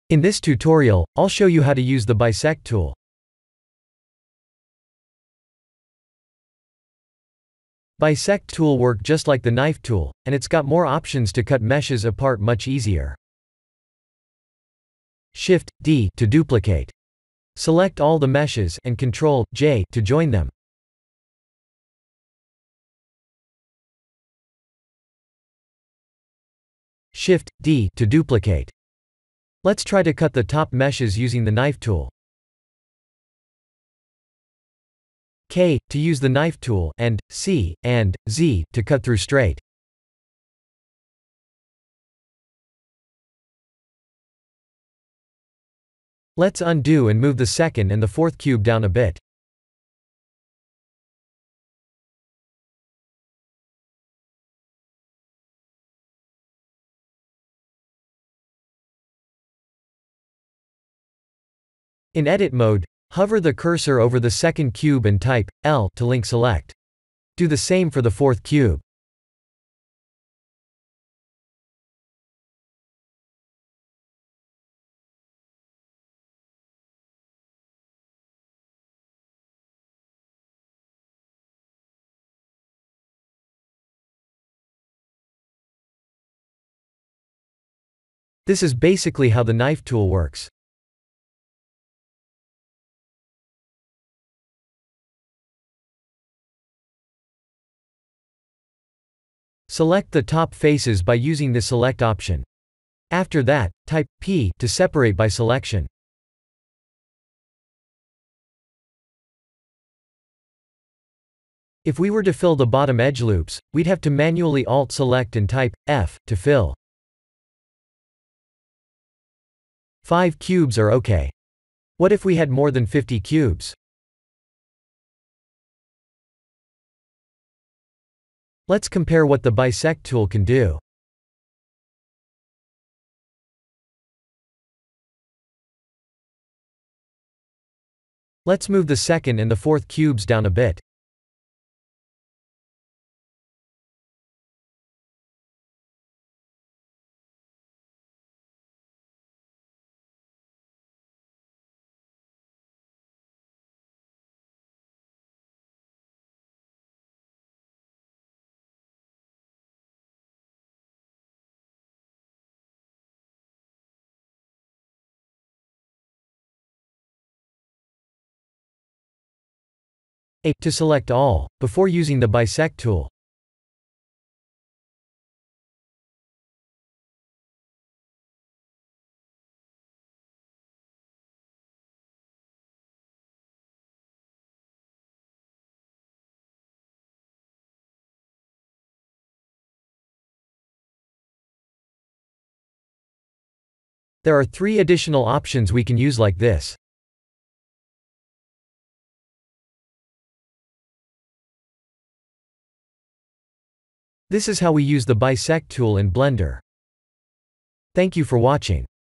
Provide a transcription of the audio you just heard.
In this tutorial, I'll show you how to use the bisect tool. Bisect tool work just like the knife tool, and it's got more options to cut meshes apart much easier. Shift-D to duplicate. Select all the meshes and Ctrl-J to join them. Shift-D to duplicate. Let's try to cut the top meshes using the knife tool. K to use the knife tool, and C and Z to cut through straight. Let's undo and move the second and the fourth cube down a bit. In edit mode, hover the cursor over the second cube and type L to link select. Do the same for the fourth cube. This is basically how the knife tool works. Select the top faces by using the Select option. After that, type P to separate by selection. If we were to fill the bottom edge loops, we'd have to manually Alt-select and type F to fill. 5 cubes are okay. What if we had more than 50 cubes? Let's compare what the bisect tool can do. Let's move the second and the fourth cubes down a bit. A to select all, before using the bisect tool. There are 3 additional options we can use like this. This is how we use the bisect tool in Blender. Thank you for watching.